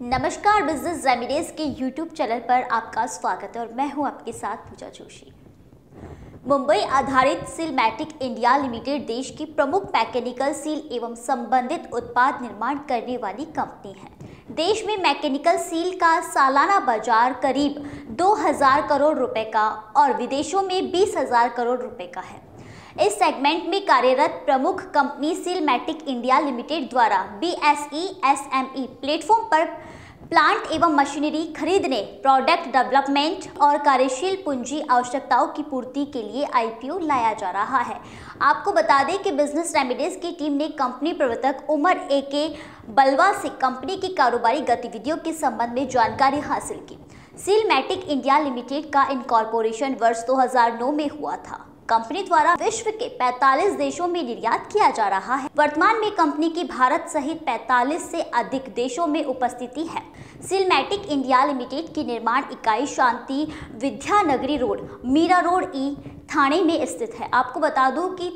नमस्कार, business remedies के YouTube channel पर आपका स्वागत है और मैं हूं आपके साथ पूजा जोशी। मुंबई आधारित सीलमैटिक इंडिया लिमिटेड देश की प्रमुख मैकेनिकल सील एवं संबंधित उत्पाद निर्माण करने वाली कंपनी है। देश में मैकेनिकल सील का सालाना बाजार करीब 2000 करोड़ रुपए का और विदेशों में 20,000 करोड़ रुपए का है। इस सेगमेंट में कार्यरत प्रमुख कंपनी सीलमैटिक इंडिया लिमिटेड द्वारा BSE SME प्लेटफॉर्म पर प्लांट एवं मशीनरी खरीदने, प्रोडक्ट डेवलपमेंट और कार्यशील पूंजी आवश्यकताओं की पूर्ति के लिए IPO लाया जा रहा है। आपको बता दें कि बिजनेस रेमिडीज की टीम ने कंपनी प्रवर्तक उमर AK बलवा से कंपनी की कारोबारी गतिविधियों के संबंध में जानकारी हासिल की। सीलमैटिक इंडिया लिमिटेड का इनकॉर्पोरेशन वर्ष 2009 में हुआ था। कंपनी द्वारा विश्व के 45 देशों में निर्यात किया जा रहा है। वर्तमान में कंपनी की भारत सहित 45 से अधिक देशों में उपस्थिति है। सीलमैटिक इंडिया लिमिटेड की निर्माण इकाई Shanti Vidyanagari road, Mira road E, Thane में स्थित है। आपको बता दूं कि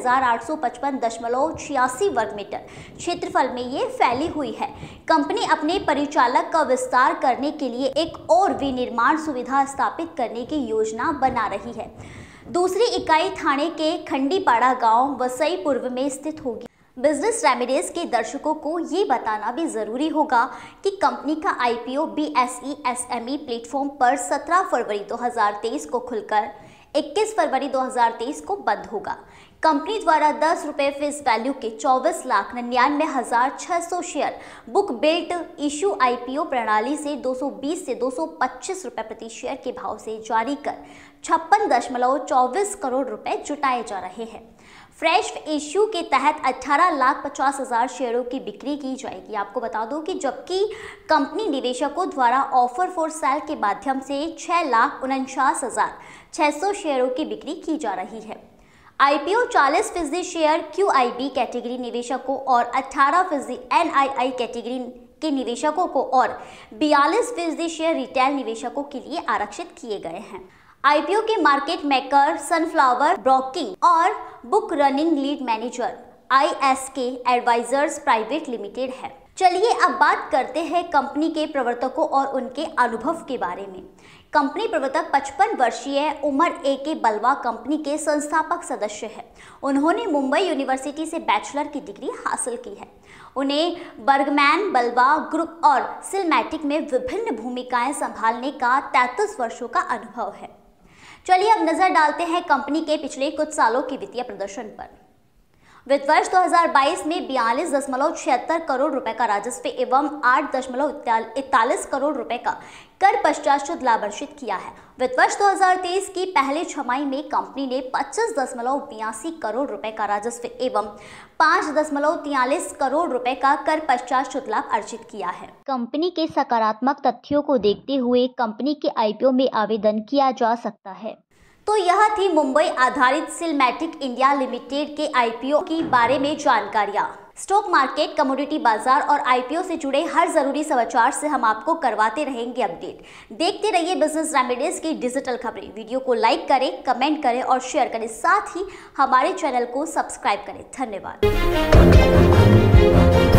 3855.86 वर्ग मीटर क्षेत्रफल में ये फैली हुई है। कंपनी अपने परिचालक का विस्तार करने के लिए एक और विनिर्माण सुविधा स्थापित करने की योजना बना रही है। दूसरी इकाई थाने के खंडीपाड़ा गांव वसई पूर्व में स्थित होगी। बिजनेस रेमिडीज के दर्शकों को ये बताना भी जरूरी होगा कि कंपनी का IPO BSE SME प्लेटफॉर्म पर 17 फरवरी 2023 को खुलकर 21 फरवरी 2023 को बंद होगा। कंपनी द्वारा 10 रुपये फेस वैल्यू के 24,99,600 share book built issue IPO प्रणाली से 220 से 225 रुपये प्रति शेयर के भाव से जारी कर 56.24 करोड़ रुपए जुटाए जा रहे हैं। फ्रेश इश्यू के तहत 18,50,000 शेयरों की बिक्री की जाएगी। आपको बता दूं कि जबकि कंपनी निवेशकों द्वारा ऑफर फॉर सेल के माध्यम से 6,49,600 शेयरों की बिक्री की जा रही है। IPO 40% शेयर QIB कैटेगरी निवेशकों और 18% NII कैटेगरी के निवेशकों को और 42% शेयर रिटेल निवेशकों के लिए आरक्षित किए गए हैं। IPO के मार्केट मेकर सनफ्लावर ब्रोकिंग और book running lead manager ISK advisors private limited है। चलिए अब बात करते हैं कंपनी के प्रवर्तकों और उनके अनुभव के बारे में। कंपनी प्रवर्तक 55 वर्षीय उमर AK बलवा कंपनी के संस्थापक सदस्य हैं। उन्होंने मुंबई यूनिवर्सिटी से बैचलर की डिग्री हासिल की है। उन्हें बर्गमैन बलवा ग्रुप और सीलमैटिक में विभिन्न भूमिकाएं संभालने का 33 वर्षों का अनुभव है। चलिए अब नजर डालते हैं कंपनी के पिछले कुछ सालों के वित्तीय प्रदर्शन पर। वित्त वर्ष 2022 में 42.76 करोड़ रुपए का राजस्व एवं 8.41 करोड़ रुपए का कर पश्चात शुद्ध लाभ अर्जित किया है। वित्त वर्ष 2023 की पहले छमाही में कंपनी ने 25.82 करोड़ रुपए का राजस्व एवं 5.43 करोड़ रुपए का कर पश्चात शुद्ध लाभ अर्जित किया है। कंपनी के सकारात्मक तथ्यों को देखते हुए कंपनी के IPO में आवेदन किया जा सकता है। तो यह थी मुंबई आधारित सीलमैटिक इंडिया लिमिटेड के IPO के बारे में जानकारियां। स्टॉक मार्केट, कमोडिटी बाजार और IPO से जुड़े हर जरूरी समाचार से हम आपको करवाते रहेंगे अपडेट। देखते रहिए बिजनेस रेमिडीज की डिजिटल खबरें। वीडियो को लाइक करें, कमेंट करें और शेयर करें, साथ ही हमारे चैनल को सब्सक्राइब करें। धन्यवाद।